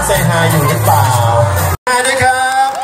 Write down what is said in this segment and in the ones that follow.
เซฮายอยู่หรือเปล่ามาด้วยครับ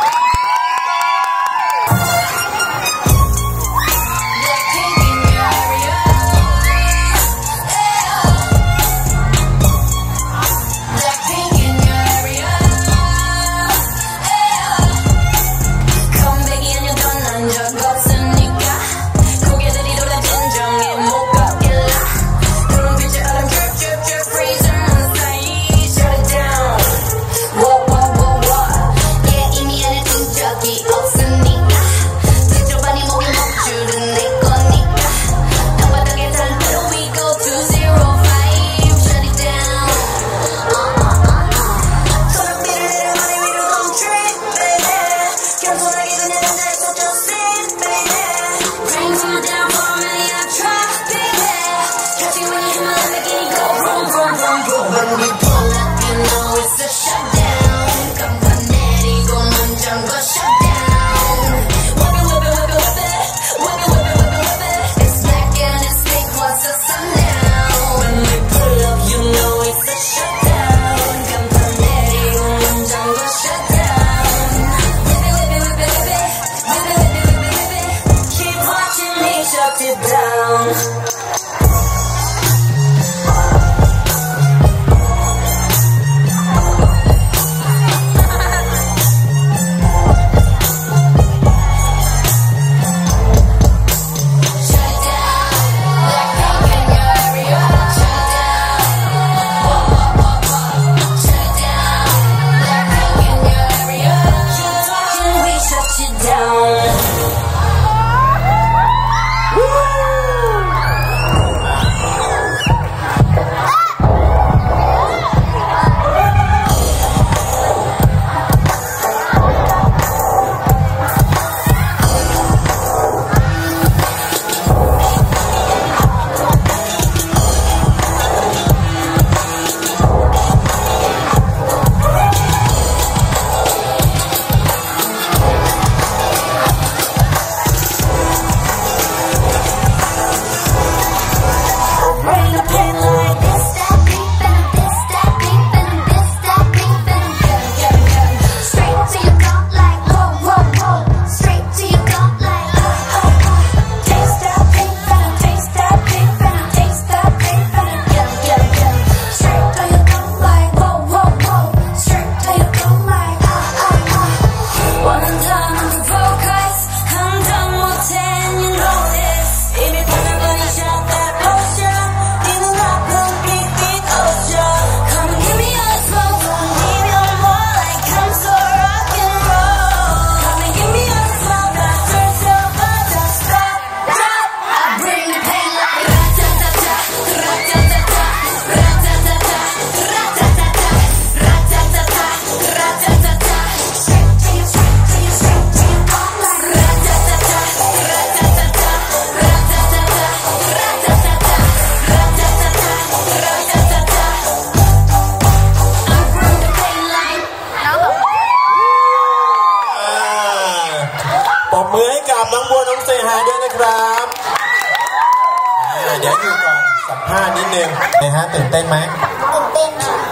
มือให้กับน้องบัวน้องเซฮายด้วยนะครับเดี๋ยวอยู่ก่อนสัมภาษณ์นิดนึงนะฮะตื่นเต้นไหมตื่นเต้นค่ะ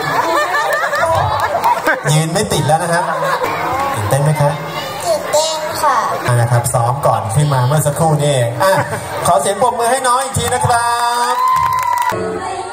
ยืนไม่ติดแล้วนะครับตื่นเต้นไหมครับตื่นเต้นค่ะนะครับซ้อมก่อนขึ้นมาเมื่อสักครู่นี้เองขอเสียงปรบมือให้น้องอีกทีนะครับ